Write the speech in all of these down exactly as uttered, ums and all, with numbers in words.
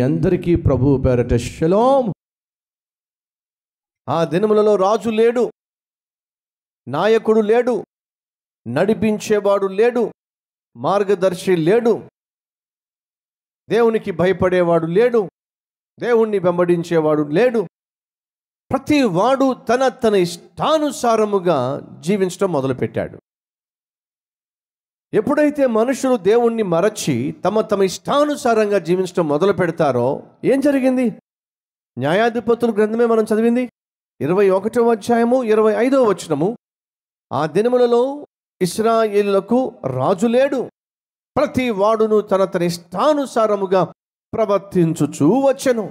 అందరికీ ప్రభువు పేరట షలోమ్. ఆ దినములలో రాజు లేడు, నాయకుడు లేడు, నడిపించేవాడు లేడు, మార్గదర్శి లేడు, దేవునికి భయపడేవాడు లేడు, దేవుణ్ణి వెంబడించేవాడు లేడు. ప్రతి వాడు తన తన ఇష్టానుసారముగా జీవించడం మొదలుపెట్టాడు. ఎప్పుడైతే మనుషులు దేవుణ్ణి మరచి తమ తమ ఇష్టానుసారంగా జీవించడం మొదలు పెడతారో ఏం జరిగింది? న్యాయాధిపతుల గ్రంథమే మనం చదివింది, ఇరవై ఒకటో అధ్యాయము ఇరవై ఐదో వచనము. ఆ దినములలో ఇశ్రాయేలులకు రాజు లేడు, ప్రతి వాడును తన తన ఇష్టానుసారముగా ప్రవర్తించుచూ వచ్చెను.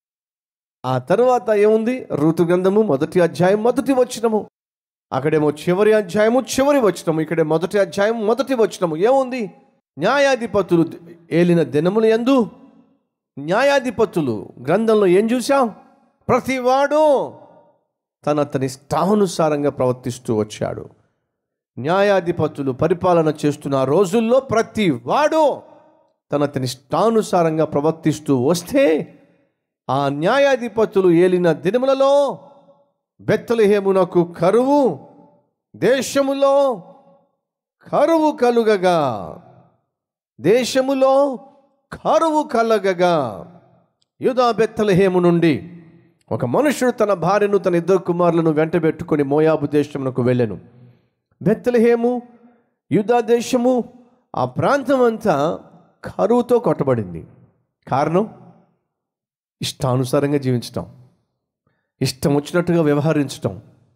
ఆ తర్వాత ఏముంది? రూతు గ్రంథము మొదటి అధ్యాయం మొదటి వచనము. అక్కడేమో చివరి అధ్యాయము చివరి వచనము, ఇక్కడే మొదటి అధ్యాయం మొదటి వచనము. ఏముంది? న్యాయాధిపతులు ఏలిన దినములు యందు, న్యాయాధిపతులు గ్రంథంలో ఏం చూసాం? ప్రతివాడు తన తన ఇష్టానుసారంగా ప్రవర్తిస్తూ వచ్చాడు. న్యాయాధిపతులు పరిపాలన చేస్తున్న రోజుల్లో ప్రతి వాడు తన తన ఇష్టానుసారంగా ప్రవర్తిస్తూ వస్తే ఆ న్యాయాధిపతులు ఏలిన దినములలో బెత్లెహేమునకు కరువు, దేశములో కరువు కలుగగా దేశములో కరువు కలగగా యూదా బెత్లెహేము నుండి ఒక మనుషుడు తన భార్యను తన ఇద్దరు కుమారులను వెంటబెట్టుకొని మోయాబు దేశమునకు వెళ్ళెను. బెత్లెహేము, యూదా దేశము, ఆ ప్రాంతం అంతా కరువుతో కొట్టబడింది. కారణం ఇష్టానుసారంగా జీవించటం, ఇష్టం వచ్చినట్టుగా వ్యవహరించటం.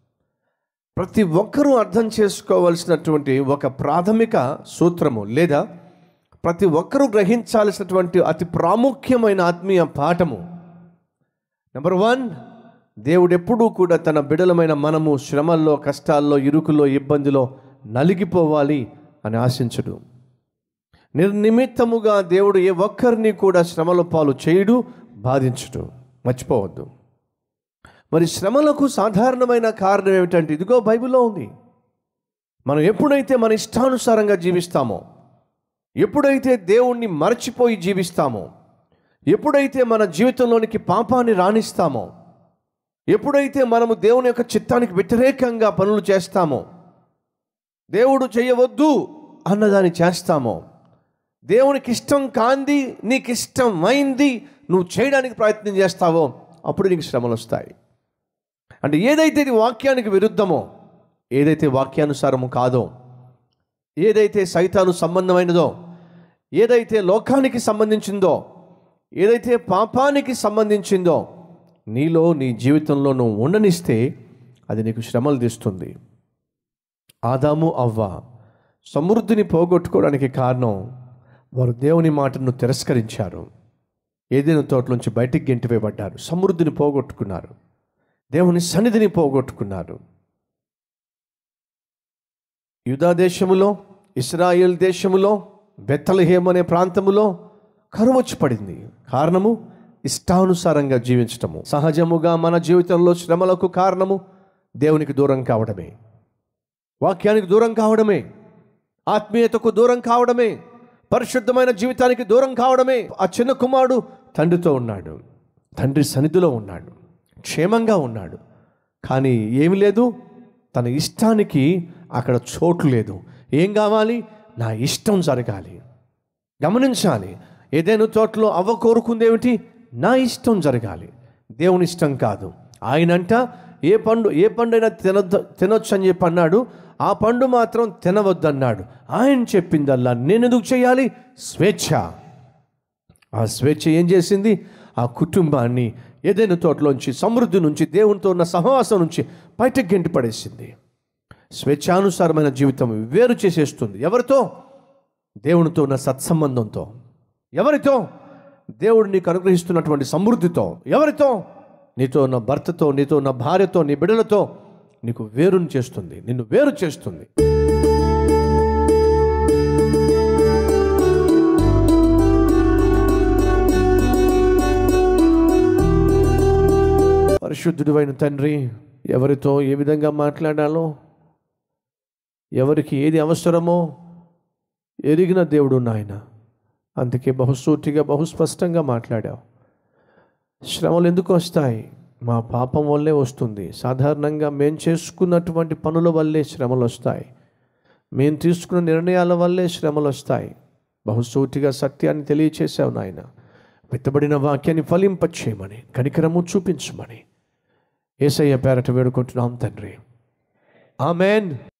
ప్రతి ఒక్కరూ అర్థం చేసుకోవాల్సినటువంటి ఒక ప్రాథమిక సూత్రము లేదా ప్రతి ఒక్కరూ గ్రహించాల్సినటువంటి అతి ప్రాముఖ్యమైన ఆత్మీయ పాఠము. నెంబర్ వన్, దేవుడు ఎప్పుడూ కూడా తన బిడలమైన మనము శ్రమల్లో, కష్టాల్లో, ఇరుకులో, ఇబ్బందిలో నలిగిపోవాలి అని ఆశించడు. నిర్నిమిత్తముగా దేవుడు ఏ ఒక్కరిని కూడా శ్రమల పాలు చేయుడు, బాధించుడు. మర్చిపోవద్దు. మరి శ్రమలకు సాధారణమైన కారణం ఏమిటంటే ఇదిగో బైబిల్లో ఉంది. మనం ఎప్పుడైతే మన ఇష్టానుసారంగా జీవిస్తామో, ఎప్పుడైతే దేవుణ్ణి మర్చిపోయి జీవిస్తామో, ఎప్పుడైతే మన జీవితంలోనికి పాపాన్ని రాణిస్తామో, ఎప్పుడైతే మనము దేవుని యొక్క చిత్తానికి వ్యతిరేకంగా పనులు చేస్తామో, దేవుడు చేయవద్దు అన్నదాన్ని చేస్తామో, దేవునికి ఇష్టం కాంది నీకు ఇష్టమైంది నువ్వు చేయడానికి ప్రయత్నం చేస్తావో, అప్పుడు నీకు శ్రమలు వస్తాయి. అంటే ఏదైతే ఇది వాక్యానికి విరుద్ధమో, ఏదైతే వాక్యానుసారము కాదో, ఏదైతే సైతాను సంబంధమైనదో, ఏదైతే లోకానికి సంబంధించిందో, ఏదైతే పాపానికి సంబంధించిందో నీలో, నీ జీవితంలో నువ్వు ఉండనిస్తే అది నీకు శ్రమలు తీస్తుంది. ఆదాము అవ్వ సమృద్ధిని పోగొట్టుకోవడానికి కారణం వారు దేవుని మాటను తిరస్కరించారు. ఏదైనా తోటలోంచి బయటికి గెంటివేయబడ్డారు, సమృద్ధిని పోగొట్టుకున్నారు, దేవుని సన్నిధిని పోగొట్టుకున్నారు. యూదా దేశములో, ఇశ్రాయేల్ దేశములో, బెత్లెహేము అనే ప్రాంతములో కరువు వచ్చి పడింది. కారణము ఇష్టానుసారంగా జీవించటము. సహజముగా మన జీవితంలో శ్రమలకు కారణము దేవునికి దూరం కావడమే, వాక్యానికి దూరం కావడమే, ఆత్మీయతకు దూరం కావడమే, పరిశుద్ధమైన జీవితానికి దూరం కావడమే. ఆ చిన్న కుమారుడు తండ్రితో ఉన్నాడు, తండ్రి సన్నిధిలో ఉన్నాడు, క్షేమంగా ఉన్నాడు. కానీ ఏమి లేదు, తన ఇష్టానికి అక్కడ చోటు లేదు. ఏం కావాలి? నా ఇష్టం జరగాలి. గమనించాలి, ఏదైనా తోటలో అవ్వ కోరుకుంది ఏమిటి? నా ఇష్టం జరగాలి, దేవుని ఇష్టం కాదు. ఆయనంట ఏ పండు ఏ పండైనా తినొద్దు తినొచ్చు అని చెప్పి అన్నాడు, ఆ పండు మాత్రం తినవద్దన్నాడు. ఆయన చెప్పిందల్లా నేను ఎందుకు చేయాలి? స్వేచ్ఛ. ఆ స్వేచ్ఛ ఏం చేసింది? ఆ కుటుంబాన్ని ఏదైనా తోటలోంచి, సమృద్ధి నుంచి, దేవునితో ఉన్న సహవాసం నుంచి బయటకు గెంటి పడేసింది. స్వేచ్ఛానుసారమైన జీవితం వేరు చేసేస్తుంది. ఎవరితో? దేవునితో ఉన్న సత్సంబంధంతో. ఎవరితో? దేవుడు నీకు అనుగ్రహిస్తున్నటువంటి సమృద్ధితో. ఎవరితో? నీతో ఉన్న భర్తతో, నీతో ఉన్న భార్యతో, నీ బిడ్డలతో నీకు వేరుని చేస్తుంది, నిన్ను వేరు చేస్తుంది. పరిశుద్ధుడు అయిన తండ్రి, ఎవరితో ఏ విధంగా మాట్లాడాలో, ఎవరికి ఏది అవసరమో ఎరిగిన దేవుడు నాయన. అందుకే బహుసూటిగా బహుస్పష్టంగా మాట్లాడావు. శ్రమలు ఎందుకు వస్తాయి? మా పాపం వల్లే వస్తుంది. సాధారణంగా మేము చేసుకున్నటువంటి పనుల వల్లే శ్రమలు వస్తాయి. మేము తీసుకున్న నిర్ణయాల వల్లే శ్రమలు వస్తాయి. బహుసూటిగా సత్యాన్ని తెలియచేసావు నాయన. విత్తబడిన వాక్యాన్ని ఫలింపచేయమని, కనికరము చూపించమని యేసయ్య పేరట వేడుకుంటున్నాం తండ్రి. ఆమెన్.